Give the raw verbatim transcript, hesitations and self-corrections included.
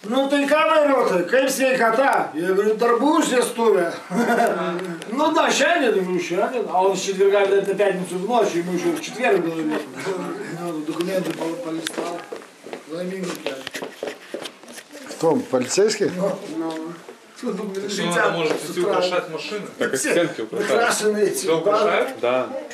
Ну ты камеру-то, как кота. Я говорю, торгуешься, стуля? Ну да, ща нет, говорю, ща нет. А он с четверга на пятницу в ночь, ему еще в четверг было. Документы полистал. Кто, полицейский? Что надо может украшать машины? Так и стенки украшают. Украшенные Все украшают? Да.